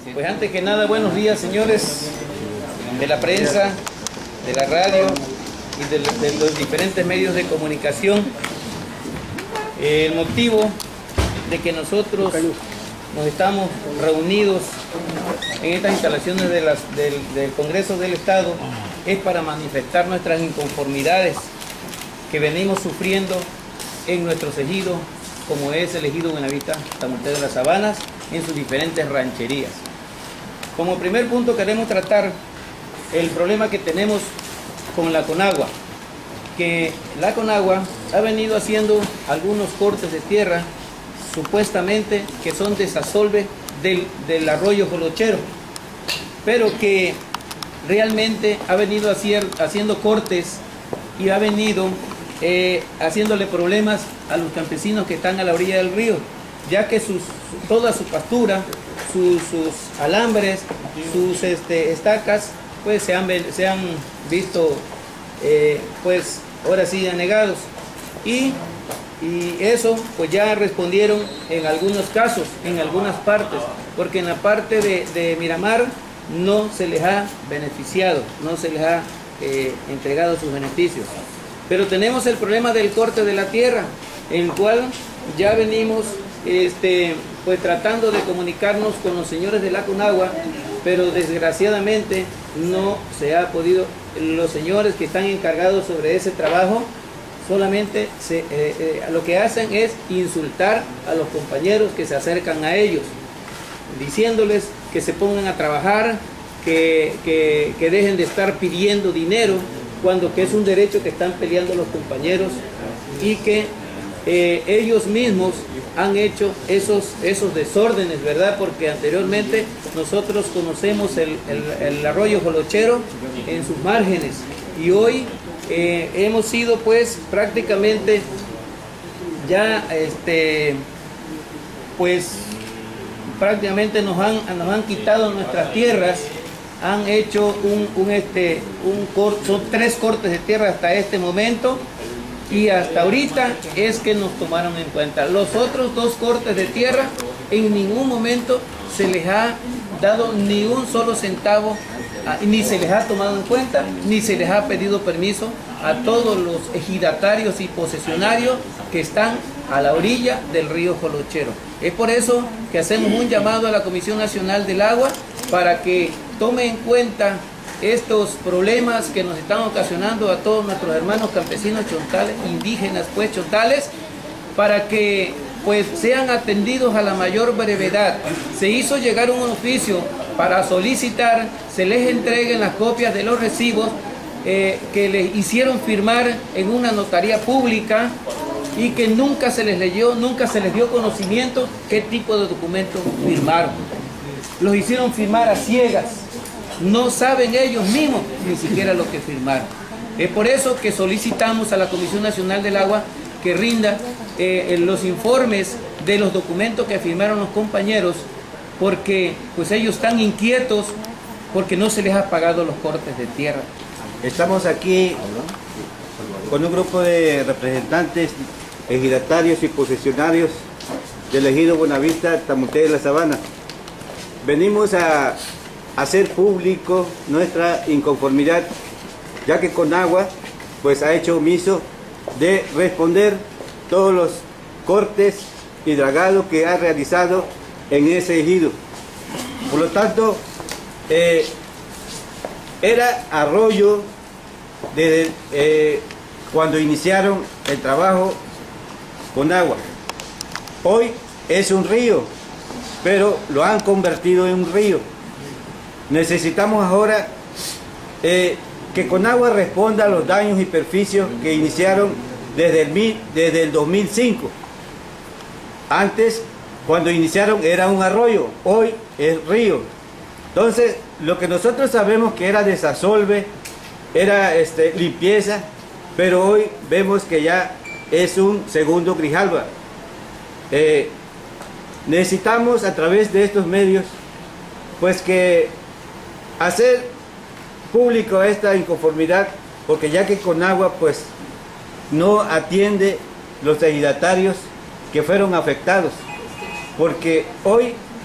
Pues antes que nada, buenos días, señores de la prensa, de la radio y de los diferentes medios de comunicación. El motivo de que nosotros nos estamos reunidos en estas instalaciones del Congreso del Estado es para manifestar nuestras inconformidades que venimos sufriendo en nuestros ejidos, como es el ejido Buenavista Tamonte de las Sabanas, en sus diferentes rancherías. Como primer punto queremos tratar el problema que tenemos con la Conagua, que la Conagua ha venido haciendo algunos cortes de tierra, supuestamente que son desasolve del arroyo Jolochero, pero que realmente ha venido haciendo cortes y ha venido haciéndole problemas a los campesinos que están a la orilla del río, ya que toda su pastura, sus alambres, sus estacas, pues se han visto, pues ahora sí anegados. Y eso pues ya respondieron en algunos casos, en algunas partes, porque en la parte de Miramar no se les ha beneficiado, no se les ha entregado sus beneficios. Pero tenemos el problema del corte de la tierra, en el cual ya venimos pues tratando de comunicarnos con los señores de la Conagua, pero desgraciadamente no se ha podido. Los señores que están encargados sobre ese trabajo solamente lo que hacen es insultar a los compañeros que se acercan a ellos, diciéndoles que se pongan a trabajar, que dejen de estar pidiendo dinero, cuando que es un derecho que están peleando los compañeros, y que ellos mismos han hecho esos desórdenes, ¿verdad? Porque anteriormente nosotros conocemos el arroyo Jolochero en sus márgenes, y hoy hemos sido pues prácticamente ya pues prácticamente nos han quitado nuestras tierras. Han hecho son 3 cortes de tierra hasta este momento, y hasta ahorita es que nos tomaron en cuenta. Los otros 2 cortes de tierra en ningún momento se les ha dado ni un solo centavo, ni se les ha tomado en cuenta, ni se les ha pedido permiso a todos los ejidatarios y posesionarios que están a la orilla del río Jolochero. Es por eso que hacemos un llamado a la Comisión Nacional del Agua para que tome en cuenta estos problemas que nos están ocasionando a todos nuestros hermanos campesinos chontales, indígenas pues chontales, para que pues sean atendidos a la mayor brevedad. Se hizo llegar un oficio para solicitar se les entreguen las copias de los recibos que les hicieron firmar en una notaría pública, y que nunca se les leyó, nunca se les dio conocimiento qué tipo de documento firmaron. Los hicieron firmar a ciegas, no saben ellos mismos ni siquiera lo que firmaron. Es por eso que solicitamos a la Comisión Nacional del Agua que rinda los informes de los documentos que firmaron los compañeros, porque pues ellos están inquietos porque no se les ha pagado los cortes de tierra. Estamos aquí con un grupo de representantes ejidatarios y posesionarios del ejido Buenavista Tamonte de la Sabana. Venimos a hacer público nuestra inconformidad, ya que Conagua pues ha hecho omiso de responder todos los cortes y dragados que ha realizado en ese ejido. Por lo tanto, era arroyo desde cuando iniciaron el trabajo con agua. Hoy es un río, pero lo han convertido en un río. Necesitamos ahora que Conagua responda a los daños y perjuicios que iniciaron desde el 2005. Antes, cuando iniciaron, era un arroyo, hoy es río. Entonces, lo que nosotros sabemos que era desasolve, era limpieza, pero hoy vemos que ya es un segundo Grijalba. Necesitamos a través de estos medios pues que hacer público esta inconformidad, porque ya que Conagua pues no atiende los ejidatarios que fueron afectados, porque hoy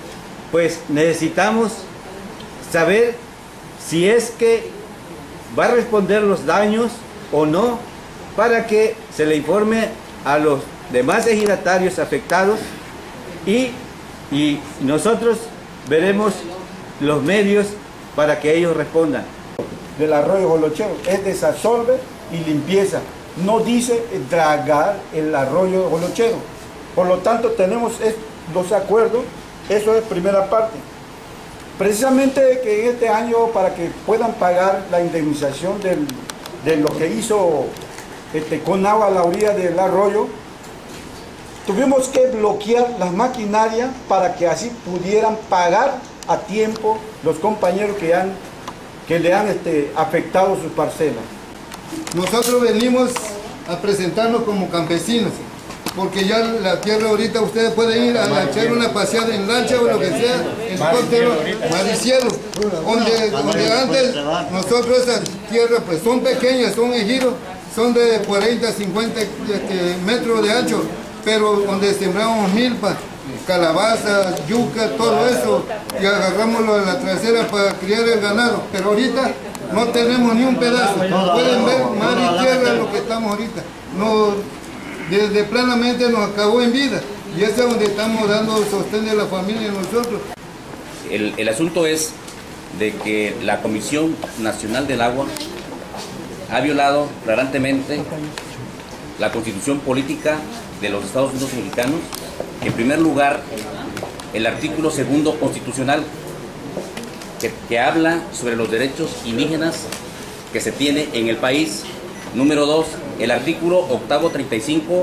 pues necesitamos saber si es que va a responder los daños o no, para que se le informe a los demás ejidatarios afectados y nosotros veremos los medios para que ellos respondan. Del arroyo Jolochero es desasolve y limpieza, no dice dragar el arroyo Jolochero. Por lo tanto tenemos los acuerdos, eso es primera parte. Precisamente que en este año, para que puedan pagar la indemnización de lo que hizo con agua a la orilla del arroyo, tuvimos que bloquear las maquinarias para que así pudieran pagar a tiempo los compañeros que le han afectado sus parcelas. Nosotros venimos a presentarnos como campesinos, porque ya la tierra ahorita ustedes pueden ir a echar una paseada en lancha o lo que sea, helicóptero, maricielo, donde antes nosotros esas tierras pues son pequeñas, son ejidos, son de 40, 50 metros de ancho, pero donde sembramos milpa, calabaza, yuca, todo eso, y agarramos la trasera para criar el ganado, pero ahorita no tenemos ni un pedazo. Pueden ver mar y tierra lo que estamos ahorita. Desde planamente nos acabó en vida, y eso es donde estamos dando sostén de la familia nosotros. El asunto es de que la Comisión Nacional del Agua ha violado flagrantemente la Constitución Política de los Estados Unidos Mexicanos. En primer lugar, el artículo 2 constitucional que habla sobre los derechos indígenas que se tiene en el país. Número 2, el artículo octavo 35,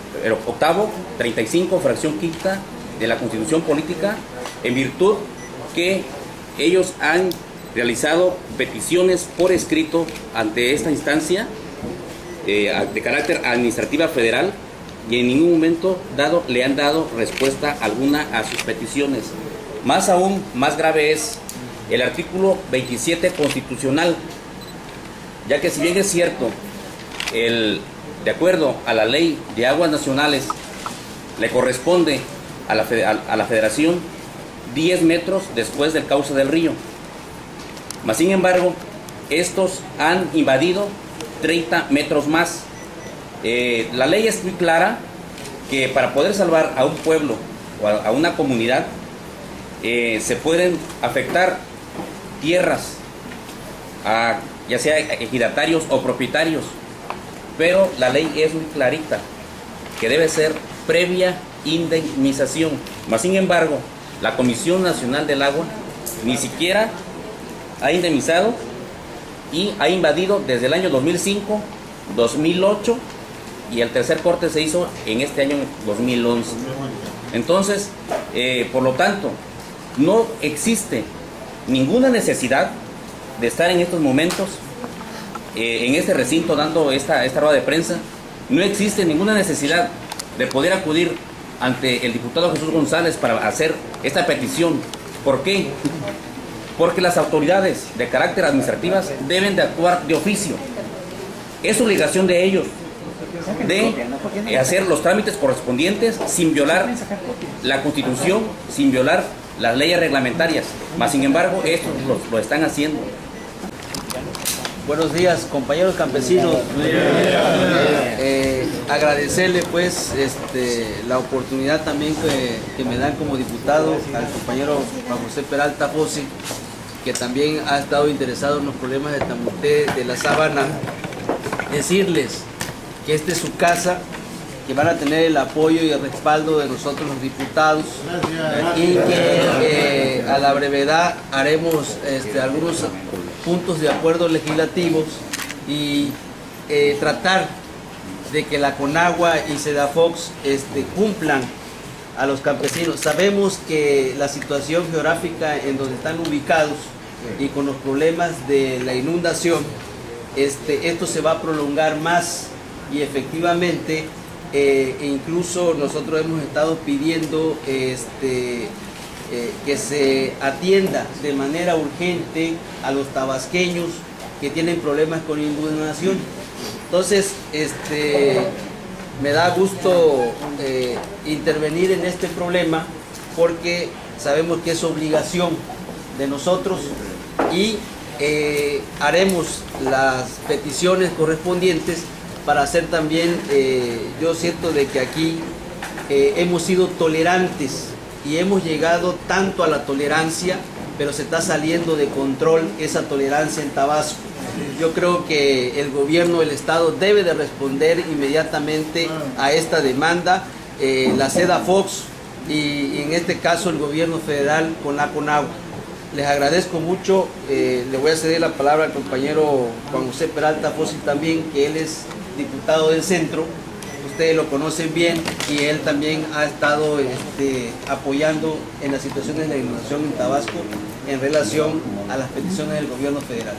fracción quinta de la Constitución Política, en virtud que ellos han realizado peticiones por escrito ante esta instancia de carácter administrativa federal, y en ningún momento le han dado respuesta alguna a sus peticiones. Más aún, más grave es el artículo 27 constitucional, ya que si bien es cierto, de acuerdo a la ley de aguas nacionales, le corresponde a la federación 10 metros después del cauce del río. Mas sin embargo, estos han invadido 30 metros más. La ley es muy clara que para poder salvar a un pueblo o a una comunidad se pueden afectar tierras, ya sea ejidatarios o propietarios, pero la ley es muy clarita que debe ser previa indemnización. Mas sin embargo, la Comisión Nacional del Agua ni siquiera ha indemnizado y ha invadido desde el año 2005, 2008, y el tercer corte se hizo en este año 2011. Entonces, por lo tanto, no existe ninguna necesidad de estar en estos momentos en este recinto dando esta rueda de prensa. No existe ninguna necesidad de poder acudir ante el diputado Jesús González para hacer esta petición. ¿Por qué? Porque las autoridades de carácter administrativas deben de actuar de oficio. Es obligación de ellos de hacer los trámites correspondientes sin violar la Constitución, sin violar las leyes reglamentarias. Mas sin embargo, estos lo están haciendo. Buenos días, compañeros campesinos. Agradecerle pues la oportunidad también que me dan como diputado al compañero Juan José Peralta Fossi, que también ha estado interesado en los problemas de Tamuté, de la Sabana. Decirles que esta es su casa, que van a tener el apoyo y el respaldo de nosotros los diputados, y que a la brevedad haremos algunos puntos de acuerdo legislativos y tratar de que la Conagua y Sedafox cumplan a los campesinos. Sabemos que la situación geográfica en donde están ubicados y con los problemas de la inundación, esto se va a prolongar más, y efectivamente incluso nosotros hemos estado pidiendo que se atienda de manera urgente a los tabasqueños que tienen problemas con inundación. Entonces, me da gusto intervenir en este problema, porque sabemos que es obligación de nosotros y haremos las peticiones correspondientes para hacer también, yo siento de que aquí hemos sido tolerantes y hemos llegado tanto a la tolerancia, pero se está saliendo de control esa tolerancia en Tabasco. Yo creo que el gobierno del estado debe de responder inmediatamente a esta demanda, la Sedafox y en este caso el gobierno federal con la Conagua. Les agradezco mucho, le voy a ceder la palabra al compañero Juan José Peralta Fósil también, que él es diputado del centro, ustedes lo conocen bien y él también ha estado apoyando en las situaciones de la inundación en Tabasco en relación a las peticiones del gobierno federal.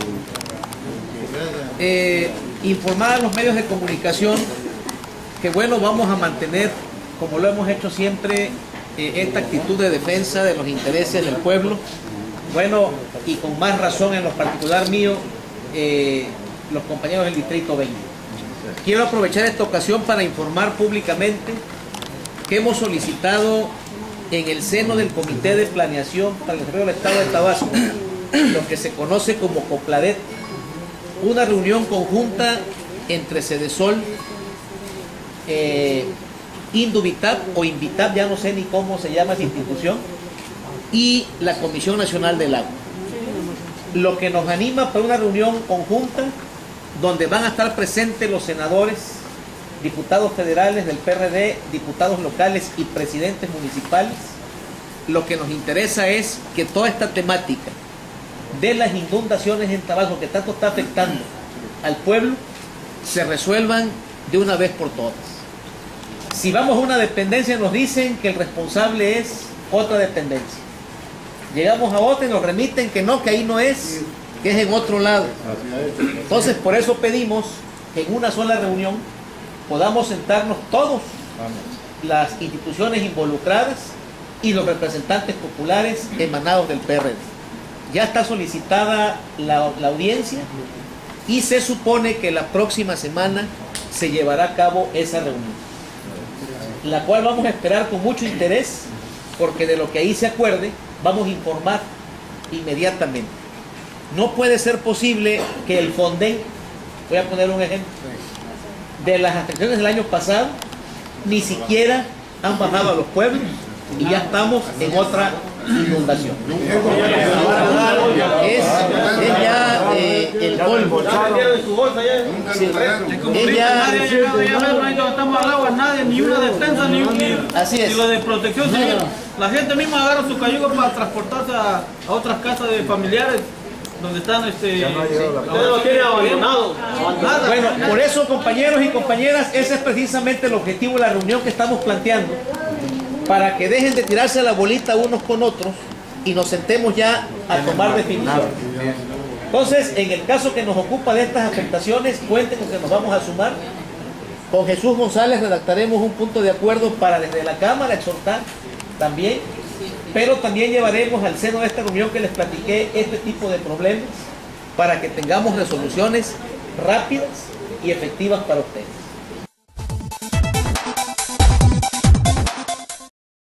Informar a los medios de comunicación que bueno, vamos a mantener, como lo hemos hecho siempre, esta actitud de defensa de los intereses del pueblo. Bueno, y con más razón en lo particular mío, los compañeros del Distrito 20. Quiero aprovechar esta ocasión para informar públicamente que hemos solicitado en el seno del Comité de Planeación para el Desarrollo del Estado de Tabasco, lo que se conoce como COPLADET, una reunión conjunta entre Sedesol, Indubitab o Invitab, ya no sé ni cómo se llama esa institución, y la Comisión Nacional del Agua. Lo que nos anima para una reunión conjunta donde van a estar presentes los senadores, diputados federales del PRD, diputados locales y presidentes municipales. Lo que nos interesa es que toda esta temática de las inundaciones en Tabasco, que tanto está afectando al pueblo, se resuelvan de una vez por todas. Si vamos a una dependencia nos dicen que el responsable es otra dependencia. Llegamos a otra y nos remiten que no, que ahí no es, que es en otro lado. Entonces, por eso pedimos que en una sola reunión podamos sentarnos todos, las instituciones involucradas y los representantes populares emanados del PRD. Ya está solicitada la audiencia y se supone que la próxima semana se llevará a cabo esa reunión, la cual vamos a esperar con mucho interés, porque de lo que ahí se acuerde vamos a informar inmediatamente. No puede ser posible que el Fonden, voy a poner un ejemplo, de las afectaciones del año pasado, ni siquiera han bajado a los pueblos y ya estamos en otra inundación. Es ya el colmo. Así es. Y lo de protección civil, la gente misma agarra su cayuga para transportarse a otras casas de familiares donde están Bueno, por eso, compañeros y compañeras, ese es precisamente el objetivo de la reunión que estamos planteando, para que dejen de tirarse la bolita unos con otros y nos sentemos ya a tomar definición. Entonces, en el caso que nos ocupa de estas afectaciones, cuenten con que nos vamos a sumar. Con Jesús González redactaremos un punto de acuerdo para desde la Cámara exhortar también, pero también llevaremos al seno de esta reunión que les platiqué este tipo de problemas para que tengamos resoluciones rápidas y efectivas para ustedes.